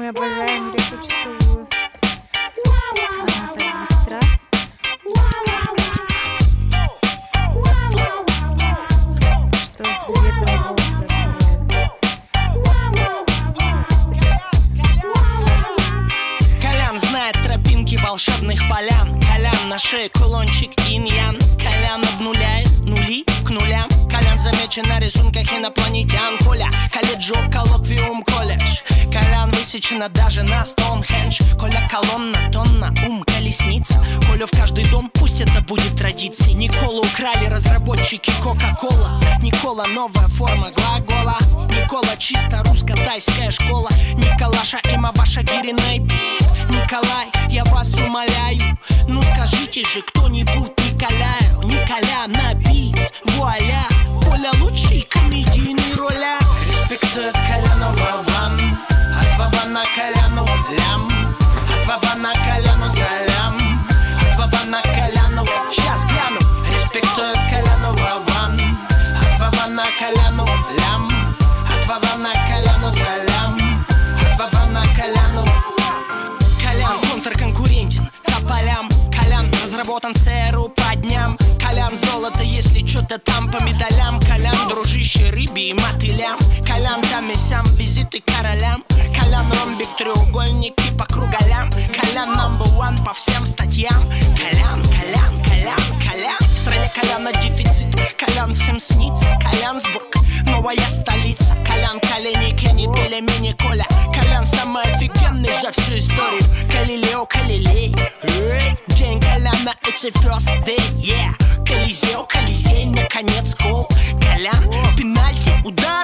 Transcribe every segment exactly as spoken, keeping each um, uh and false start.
Мы обожаем реку Чусовую. Она так быстра. Что где-то Колян знает тропинки волшебных полян. Колян на шее кулончик инь-ян. Колян обнуляет нули к нулям. Колян замечен на рисунках инопланетян. Коля, колледжу, коллоквиум, колледж. Колян высечена даже на Стоунхендж. Коля колонна, тонна, ум, колесница. Колю в каждый дом, пусть это будет традицией. Николу украли разработчики Кока-Кола. Никола новая форма глагола. Никола чисто русско-тайская школа. Николаша, има ваша гириной бит. Николай, я вас умоляю, ну скажите же кто-нибудь Николяю. Николя на бит, вуаля. Коля лучший комедийный роля. Респектует Колянова ван. От Вована Коляну лям. От Вована Коляну салям. От Вована Коляну, сейчас гляну. Респектует Колянова ван. От Вована Коляну лям. От Вована Коляну салям. От Вована Коляну. Колян контрконкурентен по полям. Колян разработан ЦРУ по дням. Колян золото, если что-то там по медалям. Колян дружище рыбе и мотылям. Колян там и сям визиты королям. Колян ромбик, треугольники по круголям. Колян number one по всем статьям. Колян, Колян, Колян, Колян. В стране Коляна дефицит. Колян всем снится. Коляnsburg, новая столица. Колян, колени, Кенни, пельмени, Коля. Колян самый офигенный за всю историю. Галилео, Галилей. День Коляна, it's a first day, yeah. Колизео, Колизей, наконец гол. Колян, пенальти, удар.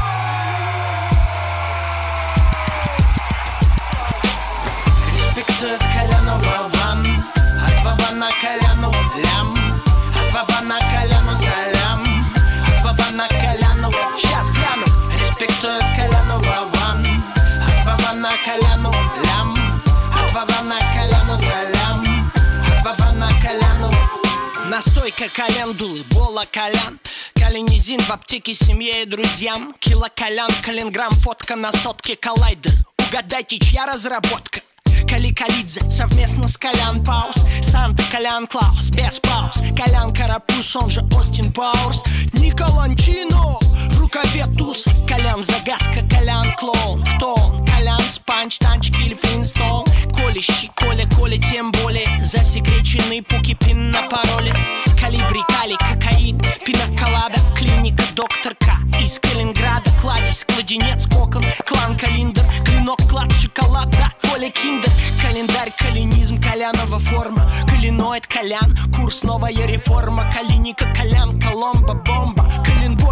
Респектует Колянова ван. От Вована Коляну лям. От Вована Коляну салям. От Вована Коляну, сейчас гляну. Респектует Колянова ван. От Вована Коляну лям. От Вована Коляну салям. От Вована Коляну. Настойка календулы, бола Колян. Калинизин в аптеке семье и друзьям. Кило Колян, калинграмм, фотка на сотке коллайдер. Угадайте, чья разработка? Кали Калидзе совместно с Колян Паус. Санта Колян Клаус, без пауз. Колян Карапуз, он же Остин Пауэрс. Николанчино, в рукаве туз. Колян загадка, Колян клоун. Кто он? Колян Спанч, Танчик или Флинстоун. Колещи, Коля, Коля, тем более. Засекреченный пуки, пин на пароле. Калибри, кали, кокаин, пинаколада. Клиника, доктор К из Калининграда. Кладезь, кладенец, кокон, клан Калиндер. Клинок, клад, шоколад, да, Коля Киндер. Календарь, калинизм, Колянова форма. Калиноид, Колян, курс, новая реформа. Калиника, Колян, Коломбо, бомба. Калинбург,